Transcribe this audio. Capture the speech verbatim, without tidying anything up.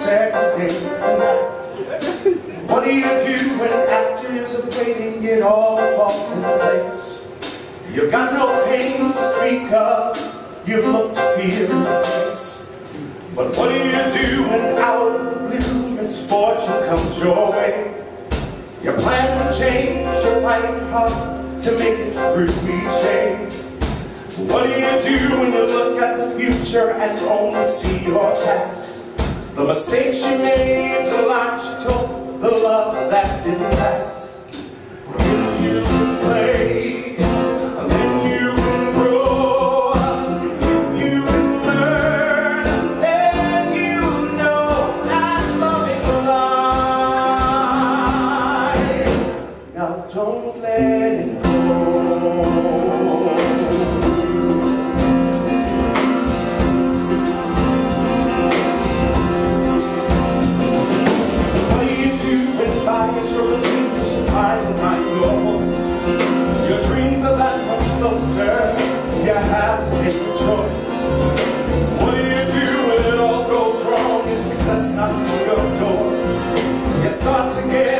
second day tonight. What do you do when after years of waiting it all falls into place? You've got no pains to speak of, you've looked fear in the face. But what do you do when out of the blue misfortune comes your way? You plan to change, you're fighting hard to make it through each day. What do you do when you look at the future and only see your past? The mistakes you made, the lies you told, the love that didn't last. When you can play, and then you can grow. If you can learn, then you know that's loving life. Now don't let it go. Your dreams are that much closer, you have to make a choice. What do you do when it all goes wrong and success knocks on your door? You start to get